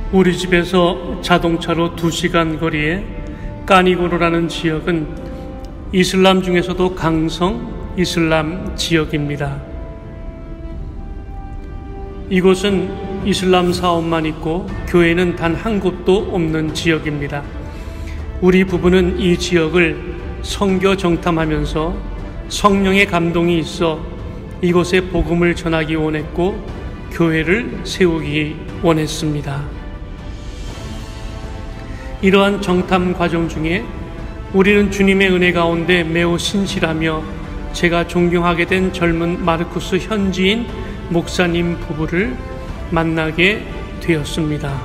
우리 집에서 자동차로 2시간 거리에 까니고르라는 지역은 이슬람 중에서도 강성 이슬람 지역입니다. 이곳은 이슬람 사원만 있고 교회는 단 한 곳도 없는 지역입니다. 우리 부부는 이 지역을 선교 정탐하면서 성령의 감동이 있어 이곳에 복음을 전하기 원했고 교회를 세우기 원했습니다. 이러한 정탐 과정 중에 우리는 주님의 은혜 가운데 매우 신실하며 제가 존경하게 된 젊은 마르쿠스 현지인 목사님 부부를 만나게 되었습니다.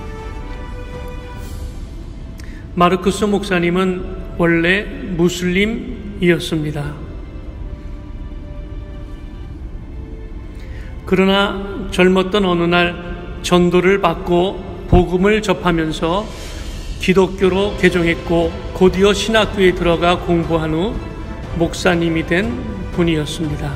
마르쿠스 목사님은 원래 무슬림이었습니다. 그러나 젊었던 어느 날 전도를 받고 복음을 접하면서 기독교로 개종했고 곧이어 신학교에 들어가 공부한 후 목사님이 된 분이었습니다.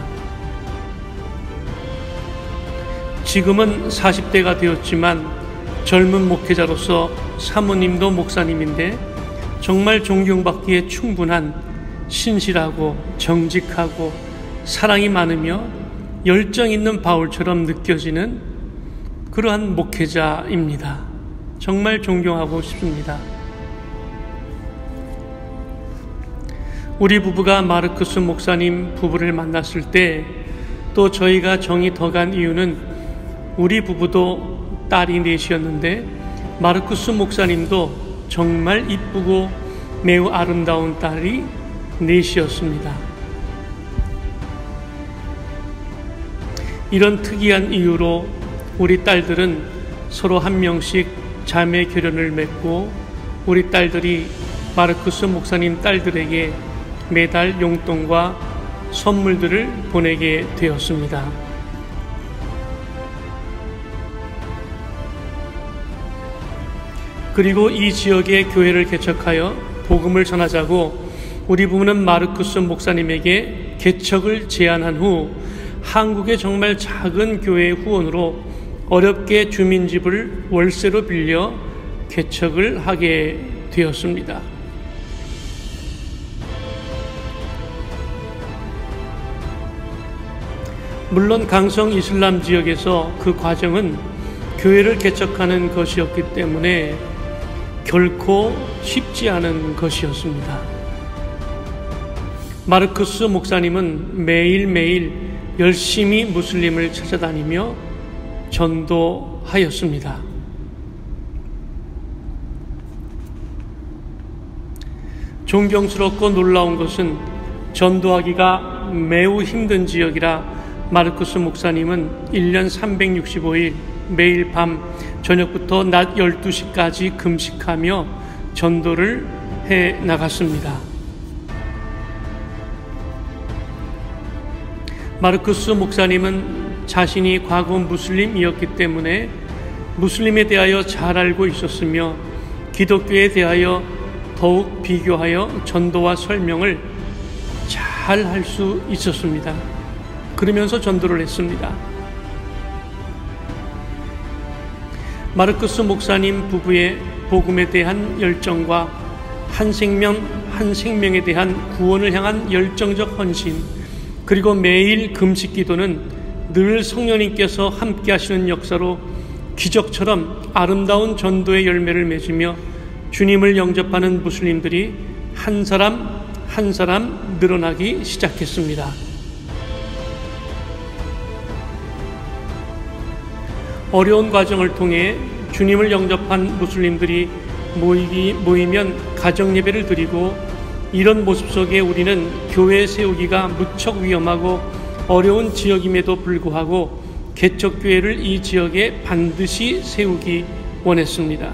지금은 40대가 되었지만 젊은 목회자로서 사모님도 목사님인데 정말 존경받기에 충분한 신실하고 정직하고 사랑이 많으며 열정 있는 바울처럼 느껴지는 그러한 목회자입니다. 정말 존경하고 싶습니다. 우리 부부가 마르쿠스 목사님 부부를 만났을 때 또 저희가 정이 더 간 이유는 우리 부부도 딸이 넷이었는데 마르쿠스 목사님도 정말 이쁘고 매우 아름다운 딸이 넷이었습니다. 이런 특이한 이유로 우리 딸들은 서로 한 명씩 자매 결연을 맺고 우리 딸들이 마르쿠스 목사님 딸들에게 매달 용돈과 선물들을 보내게 되었습니다. 그리고 이 지역의 교회를 개척하여 복음을 전하자고 우리 부부는 마르쿠스 목사님에게 개척을 제안한 후 한국의 정말 작은 교회의 후원으로 어렵게 주민집을 월세로 빌려 개척을 하게 되었습니다. 물론 강성 이슬람 지역에서 그 과정은 교회를 개척하는 것이었기 때문에 결코 쉽지 않은 것이었습니다. 마르쿠스 목사님은 매일매일 열심히 무슬림을 찾아다니며 전도하였습니다. 존경스럽고 놀라운 것은 전도하기가 매우 힘든 지역이라 마르쿠스 목사님은 1년 365일 매일 밤 저녁부터 낮 12시까지 금식하며 전도를 해 나갔습니다. 마르쿠스 목사님은 자신이 과거 무슬림이었기 때문에 무슬림에 대하여 잘 알고 있었으며 기독교에 대하여 더욱 비교하여 전도와 설명을 잘 할 수 있었습니다. 그러면서 전도를 했습니다. 마르쿠스 목사님 부부의 복음에 대한 열정과 한 생명 한 생명에 대한 구원을 향한 열정적 헌신, 그리고 매일 금식 기도는 늘 성령님께서 함께 하시는 역사로 기적처럼 아름다운 전도의 열매를 맺으며 주님을 영접하는 무슬림들이 한 사람 한 사람 늘어나기 시작했습니다. 어려운 과정을 통해 주님을 영접한 무슬림들이 모이면 가정 예배를 드리고, 이런 모습 속에 우리는 교회 세우기가 무척 위험하고 어려운 지역임에도 불구하고 개척교회를 이 지역에 반드시 세우기 원했습니다.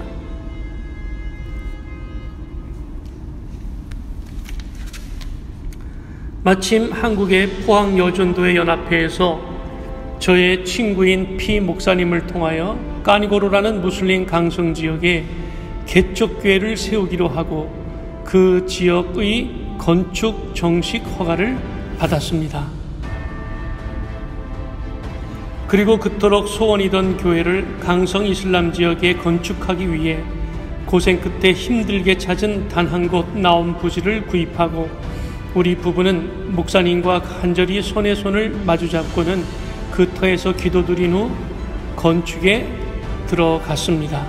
마침 한국의 포항여전도회 연합회에서 저의 친구인 피 목사님을 통하여 까니고르라는 무슬림 강성 지역에 개척교회를 세우기로 하고 그 지역의 건축 정식 허가를 받았습니다. 그리고 그토록 소원이던 교회를 강성 이슬람 지역에 건축하기 위해 고생 끝에 힘들게 찾은 단 한 곳 나온 부지를 구입하고 우리 부부는 목사님과 간절히 손에 손을 마주잡고는 그 터에서 기도드린 후 건축에 들어갔습니다.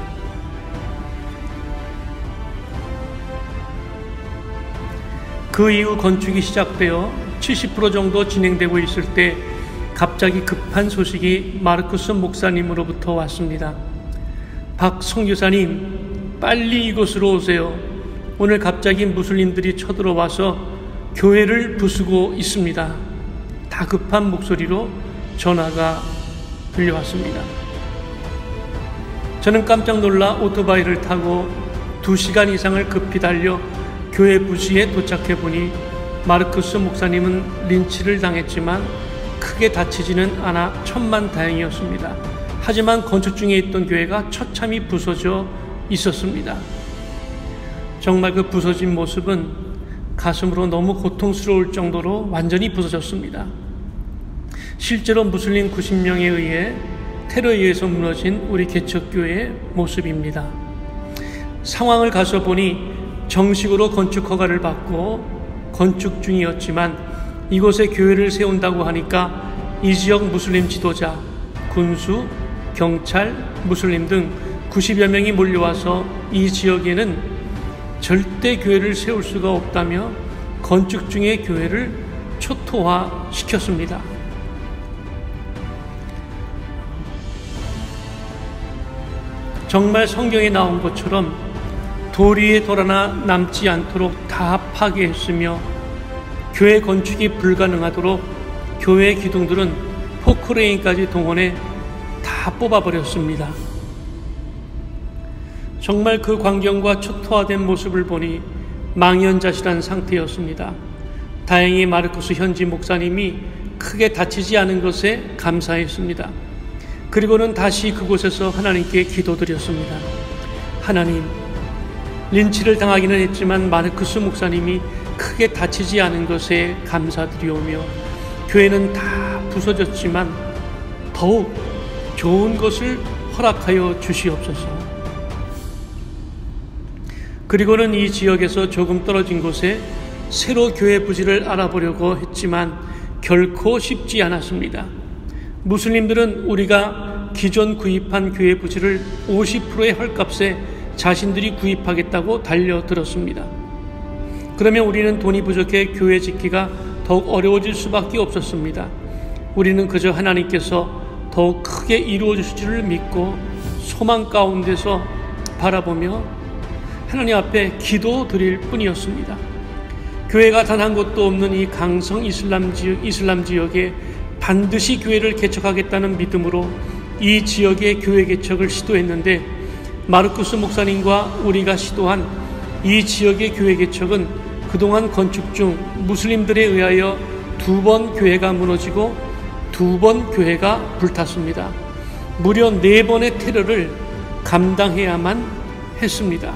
그 이후 건축이 시작되어 70% 정도 진행되고 있을 때 갑자기 급한 소식이 마르쿠스 목사님으로부터 왔습니다. 박 선교사님, 빨리 이곳으로 오세요. 오늘 갑자기 무슬림들이 쳐들어와서 교회를 부수고 있습니다. 다급한 목소리로 전화가 들려왔습니다. 저는 깜짝 놀라 오토바이를 타고 2시간 이상을 급히 달려 교회 부지에 도착해 보니 마르쿠스 목사님은 린치를 당했지만 크게 다치지는 않아 천만다행이었습니다. 하지만 건축 중에 있던 교회가 처참히 부서져 있었습니다. 정말 그 부서진 모습은 가슴으로 너무 고통스러울 정도로 완전히 부서졌습니다. 실제로 무슬림 90명에 의해 테러에 의해서 무너진 우리 개척교회의 모습입니다. 상황을 가서 보니 정식으로 건축 허가를 받고 건축 중이었지만 이곳에 교회를 세운다고 하니까 이 지역 무슬림 지도자, 군수, 경찰, 무슬림 등 90여 명이 몰려와서 이 지역에는 절대 교회를 세울 수가 없다며 건축 중의 교회를 초토화시켰습니다. 정말 성경에 나온 것처럼 돌 위에 돌 하나 남지 않도록 다 파괴했으며 교회 건축이 불가능하도록 교회 기둥들은 포크레인까지 동원해 다 뽑아버렸습니다. 정말 그 광경과 초토화된 모습을 보니 망연자실한 상태였습니다. 다행히 마르쿠스 현지 목사님이 크게 다치지 않은 것에 감사했습니다. 그리고는 다시 그곳에서 하나님께 기도드렸습니다. 하나님, 린치를 당하기는 했지만 마르쿠스 목사님이 크게 다치지 않은 것에 감사드리오며 교회는 다 부서졌지만 더욱 좋은 것을 허락하여 주시옵소서. 그리고는 이 지역에서 조금 떨어진 곳에 새로 교회 부지를 알아보려고 했지만 결코 쉽지 않았습니다. 무슬림들은 우리가 기존 구입한 교회 부지를 50%의 헐값에 자신들이 구입하겠다고 달려들었습니다. 그러면 우리는 돈이 부족해 교회 짓기가 더욱 어려워질 수밖에 없었습니다. 우리는 그저 하나님께서 더욱 크게 이루어 주실 줄을 믿고 소망 가운데서 바라보며 하나님 앞에 기도 드릴 뿐이었습니다. 교회가 단 한 곳도 없는 이 강성 이슬람 지역에 반드시 교회를 개척하겠다는 믿음으로 이 지역의 교회 개척을 시도했는데 마르쿠스 목사님과 우리가 시도한 이 지역의 교회 개척은 그동안 건축 중 무슬림들에 의하여 2번 교회가 무너지고 2번 교회가 불탔습니다. 무려 4번의 테러를 감당해야만 했습니다.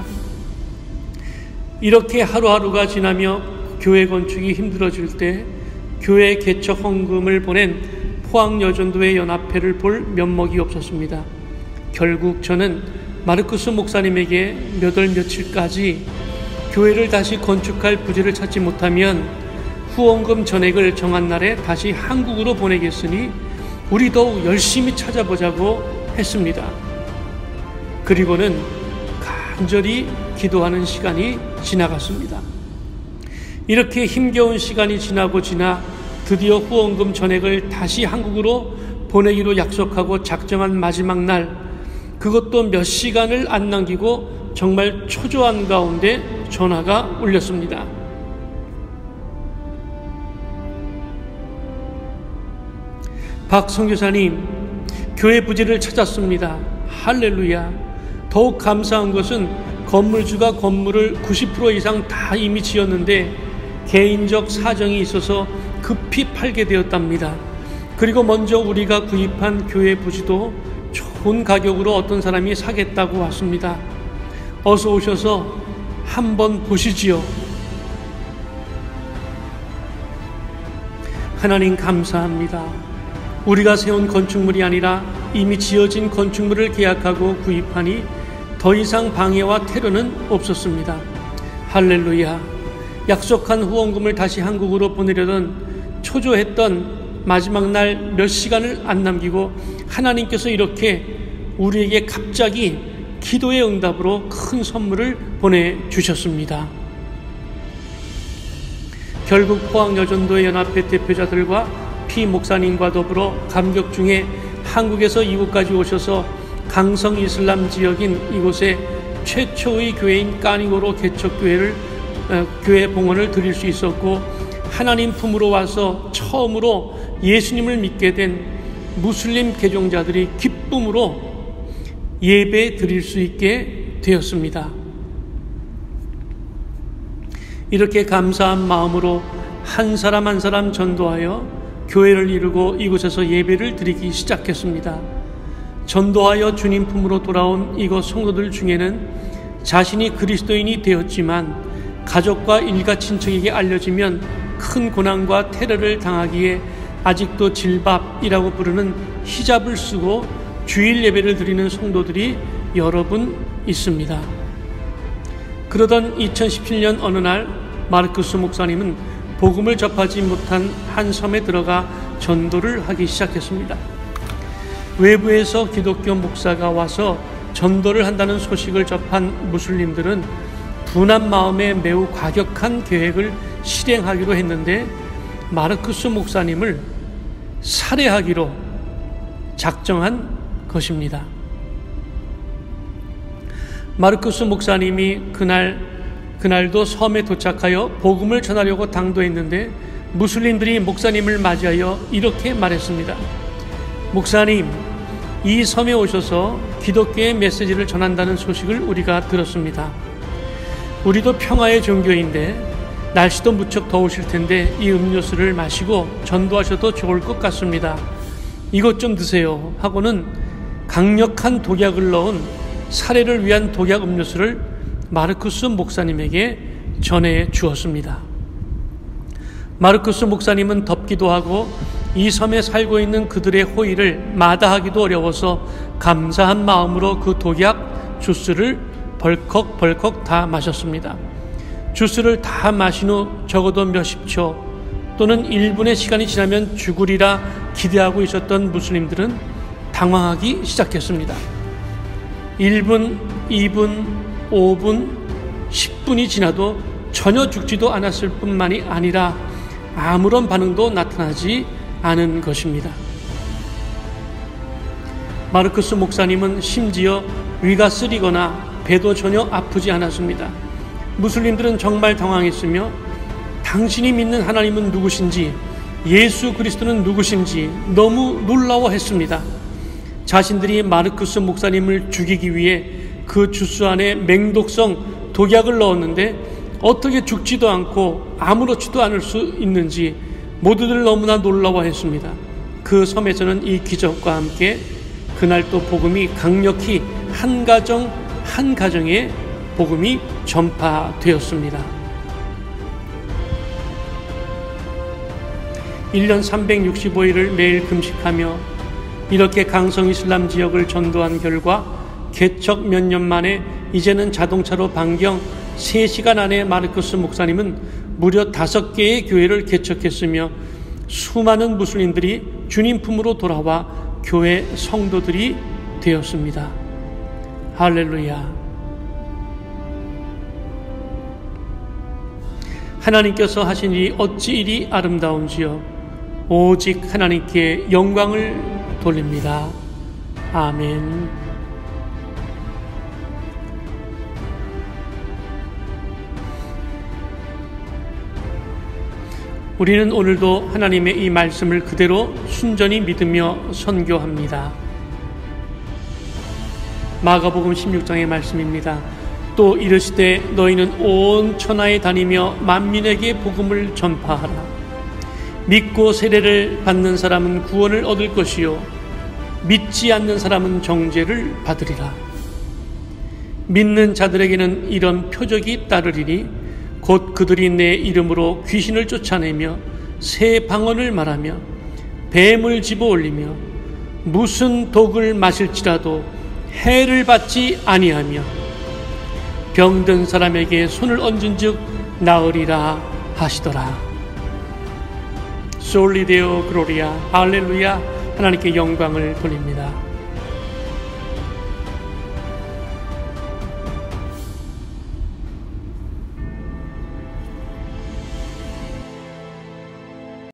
이렇게 하루하루가 지나며 교회 건축이 힘들어질 때 교회 개척 헌금을 보낸 포항여전도회 연합회를 볼 면목이 없었습니다. 결국 저는 마르쿠스 목사님에게 몇 월 며칠까지 교회를 다시 건축할 부지를 찾지 못하면 후원금 전액을 정한 날에 다시 한국으로 보내겠으니 우리 더욱 열심히 찾아보자고 했습니다. 그리고는 간절히 기도하는 시간이 지나갔습니다. 이렇게 힘겨운 시간이 지나고 지나 드디어 후원금 전액을 다시 한국으로 보내기로 약속하고 작정한 마지막 날, 그것도 몇 시간을 안 남기고 정말 초조한 가운데 전화가 울렸습니다. 박 선교사님, 교회 부지를 찾았습니다. 할렐루야. 더욱 감사한 것은 건물주가 건물을 90% 이상 다 이미 지었는데 개인적 사정이 있어서 급히 팔게 되었답니다. 그리고 먼저 우리가 구입한 교회 부지도 좋은 가격으로 어떤 사람이 사겠다고 왔습니다. 어서 오셔서 한번 보시지요. 하나님 감사합니다. 우리가 세운 건축물이 아니라 이미 지어진 건축물을 계약하고 구입하니 더 이상 방해와 테러는 없었습니다. 할렐루야. 약속한 후원금을 다시 한국으로 보내려던 초조했던 마지막 날 몇 시간을 안 남기고 하나님께서 이렇게 우리에게 갑자기 기도의 응답으로 큰 선물을 보내주셨습니다. 결국 포항여전도의 연합회 대표자들과 피 목사님과 더불어 감격 중에 한국에서 이곳까지 오셔서 강성 이슬람 지역인 이곳에 최초의 교회인 까니고로 교회 봉헌을 드릴 수 있었고, 하나님 품으로 와서 처음으로 예수님을 믿게 된 무슬림 개종자들이 기쁨으로 예배 드릴 수 있게 되었습니다. 이렇게 감사한 마음으로 한 사람 한 사람 전도하여 교회를 이루고 이곳에서 예배를 드리기 시작했습니다. 전도하여 주님 품으로 돌아온 이곳 성도들 중에는 자신이 그리스도인이 되었지만 가족과 일가 친척에게 알려지면 큰 고난과 테러를 당하기에 아직도 질밥이라고 부르는 히잡을 쓰고 주일 예배를 드리는 성도들이 여러 분 있습니다. 그러던 2017년 어느 날 마르쿠스 목사님은 복음을 접하지 못한 한 섬에 들어가 전도를 하기 시작했습니다. 외부에서 기독교 목사가 와서 전도를 한다는 소식을 접한 무슬림들은 분한 마음에 매우 과격한 계획을 실행하기로 했는데 마르쿠스 목사님을 살해하기로 작정한 것입니다. 마르쿠스 목사님이 그날도 섬에 도착하여 복음을 전하려고 당도했는데 무슬림들이 목사님을 맞이하여 이렇게 말했습니다. 목사님, 이 섬에 오셔서 기독교의 메시지를 전한다는 소식을 우리가 들었습니다. 우리도 평화의 종교인데 날씨도 무척 더우실 텐데 이 음료수를 마시고 전도하셔도 좋을 것 같습니다. 이것 좀 드세요 하고는 강력한 독약을 넣은 살해를 위한 독약 음료수를 마르쿠스 목사님에게 전해 주었습니다. 마르쿠스 목사님은 덥기도 하고 이 섬에 살고 있는 그들의 호의를 마다하기도 어려워서 감사한 마음으로 그 독약 주스를 벌컥벌컥 다 마셨습니다. 주스를 다 마신 후 적어도 몇십 초 또는 1분의 시간이 지나면 죽으리라 기대하고 있었던 무슬림들은 당황하기 시작했습니다. 1분, 2분, 5분, 10분이 지나도 전혀 죽지도 않았을 뿐만이 아니라 아무런 반응도 나타나지 않은 것입니다. 마르쿠스 목사님은 심지어 위가 쓰리거나 배도 전혀 아프지 않았습니다. 무슬림들은 정말 당황했으며 당신이 믿는 하나님은 누구신지, 예수 그리스도는 누구신지 너무 놀라워했습니다. 자신들이 마르쿠스 목사님을 죽이기 위해 그 주스 안에 맹독성 독약을 넣었는데 어떻게 죽지도 않고 아무렇지도 않을 수 있는지 모두들 너무나 놀라워했습니다. 그 섬에서는 이 기적과 함께 그날 또 복음이 강력히 한 가정에 복음이 전파되었습니다. 1년 365일을 매일 금식하며 이렇게 강성 이슬람 지역을 전도한 결과 개척 몇 년 만에 이제는 자동차로 반경 3시간 안에 마르쿠스 목사님은 무려 5개의 교회를 개척했으며 수많은 무슬림들이 주님 품으로 돌아와 교회 성도들이 되었습니다. 할렐루야. 하나님께서 하신 일이 어찌 이리 아름다운지요. 오직 하나님께 영광을 돌립니다. 아멘. 우리는 오늘도 하나님의 이 말씀을 그대로 순전히 믿으며 선교합니다. 마가복음 16장의 말씀입니다. 또 이르시되 너희는 온 천하에 다니며 만민에게 복음을 전파하라. 믿고 세례를 받는 사람은 구원을 얻을 것이요 믿지 않는 사람은 정죄를 받으리라. 믿는 자들에게는 이런 표적이 따르리니 곧 그들이 내 이름으로 귀신을 쫓아내며 새 방언을 말하며 뱀을 집어 올리며 무슨 독을 마실지라도 해를 받지 아니하며 병든 사람에게 손을 얹은즉 나으리라 하시더라. 솔리 데오 글로리아, 할렐루야. 하나님께 영광을 돌립니다.